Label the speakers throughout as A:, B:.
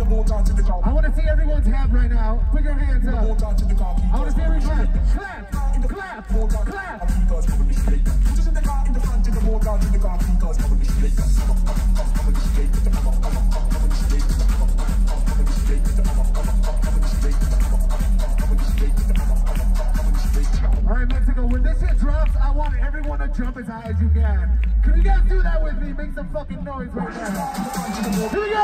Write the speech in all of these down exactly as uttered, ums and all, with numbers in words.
A: I want to see everyone's hand right now. Put your hands up. I want to see every clap. Clap, clap, clap. All right, Mexico, when this shit drops, I want everyone to jump as high as you can. Can you guys do that with me? Make some fucking noise right now. Here we go.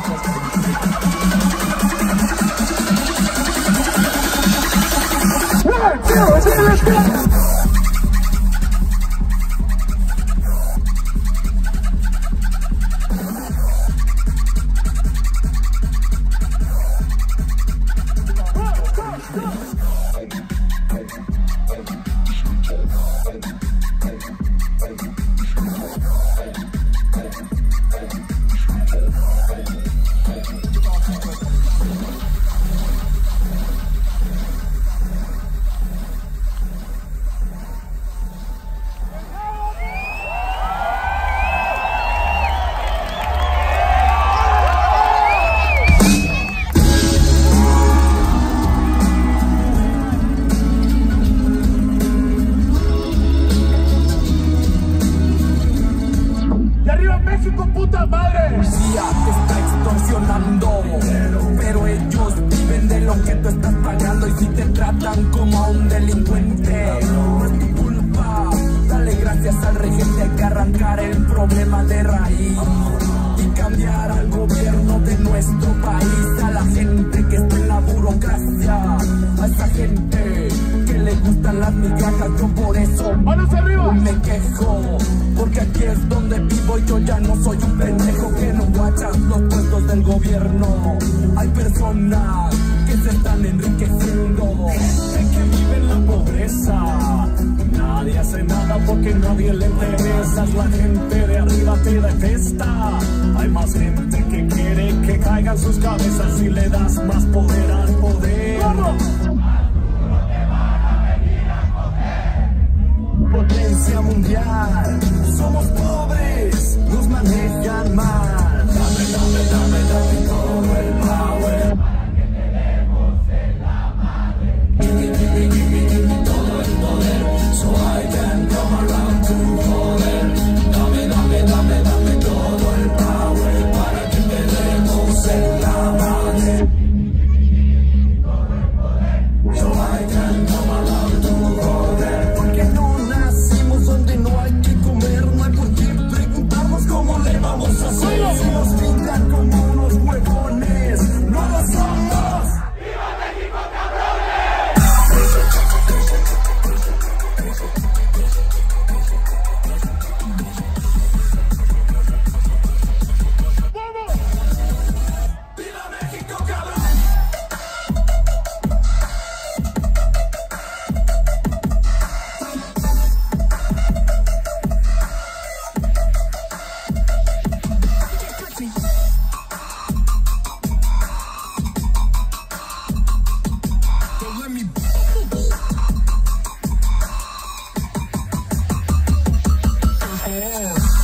A: One, two, three, let's go. México, puta madre.
B: Policía te está extorsionando, pero ellos viven de lo que tú estás pagando. Y si te tratan como a un delincuente, no es tu culpa. Dale gracias al regente, hay que arrancar el problema de raíz y cambiar al gobierno de nuestro país. A la gente que está en la burocracia, a esa gente que le gustan las migajas, yo por eso
A: ¡manos arriba!
B: Me quejo, porque aquí es donde vivo y yo ya no soy un pendejo que no guachas los puestos del gobierno. Hay personas que se están enriqueciendo,
C: en que vive en la pobreza. Nadie hace nada porque nadie le interesa. La gente de arriba te detesta. Hay más gente que quiere que caigan sus cabezas y le das más poder al poder.
A: ¿Cómo?
B: Potencia mundial, somos pobres, nos manejan mal. Dame, dame, dame, dame todo el power, para que te demos en la madre. Give me, give me, give me, give me todo el poder, so I can come around to poder. Dame, dame, dame, dame todo el power, para que te demos en la madre. So I can come around to poder. Porque no nacimos donde no hay que comer, no hay por qué preguntarnos cómo le vamos a hacer. Si nos pintan como unos huevones, no lo somos. ¡Viva México, cabrones!
A: ¡Vamos!
B: ¡Viva México, cabrón! Yeah.